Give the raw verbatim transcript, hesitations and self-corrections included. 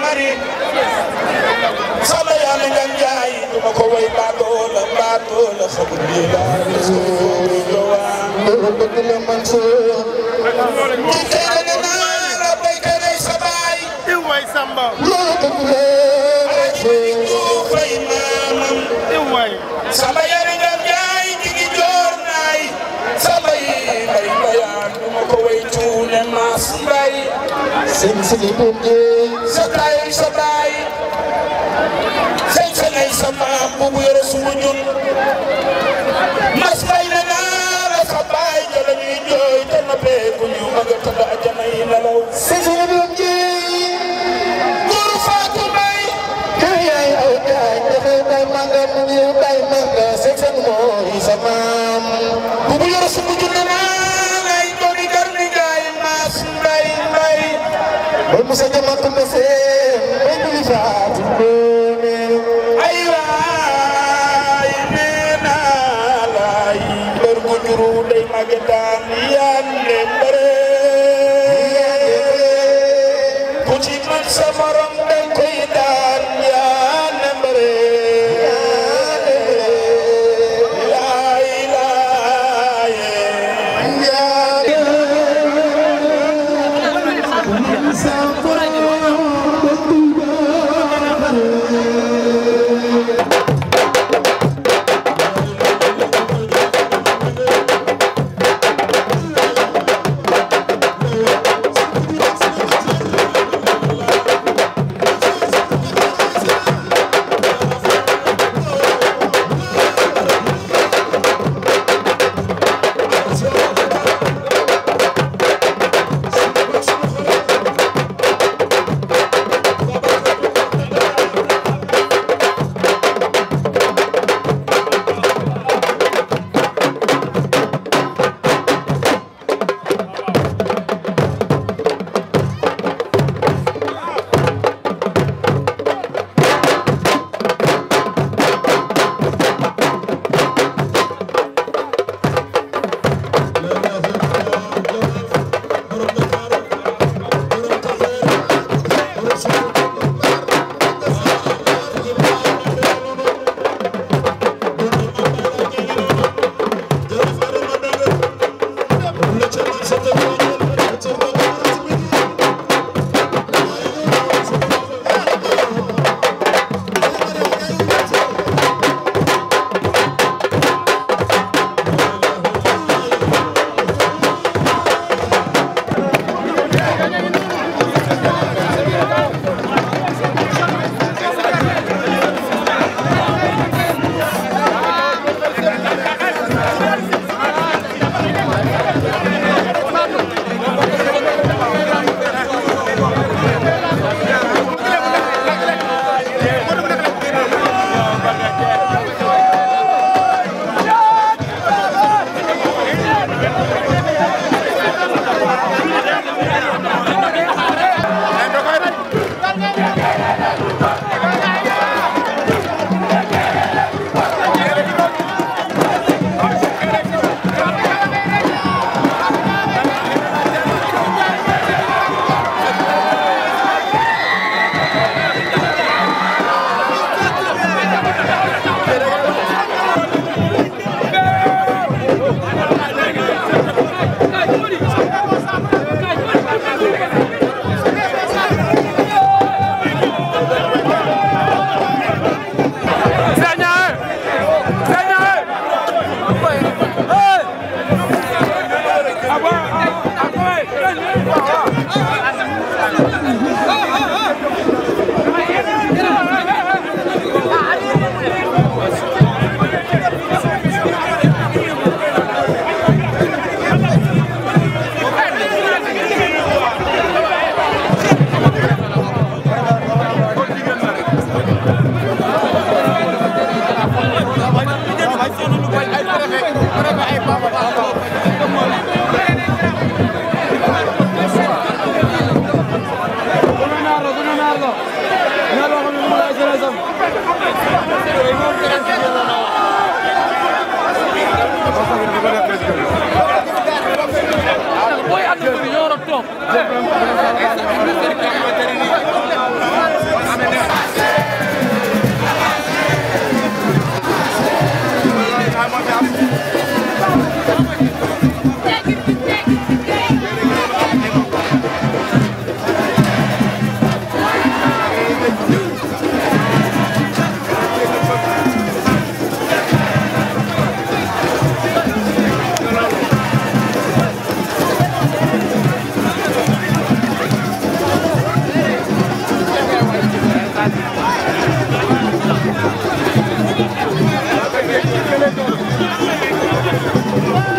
mari sama yàlla nga njaay duma ko way baatoo la baatoo la xamul lii laa bëgg la man soo ci tere ne naa la béykat yi sa baay Iway Samba loolu bëgg la ay ko fay maamam Iway sama yàlla nga njaay digi joor naay sama yi ay bayaan duma ko way tuune maas mbay sëñ sëñ bunde sa taay sa baay sëñ sëñ ay sa maam bu bu yore suma ñun mas bay na naa la sa baay jëla ñuy jooy te na beeku ñu ma nga tëdd ajana yi nelaw sëñ sëñ bunde góor faatu bay kay ay ay ay dafay bay manga mu ngi bay manga sëñ sëñ mooy sa maam bu bu yore suma ñun naa lay dooni gar ni gaay maas mbay mbay Boy Moussa Jama Kumba Seen bay bili faatu doone ay waay nee naa laay mbër gu juru day mage daan yande mbëre ku ci man sa morom day koy daan yande mbëre laay laaye yande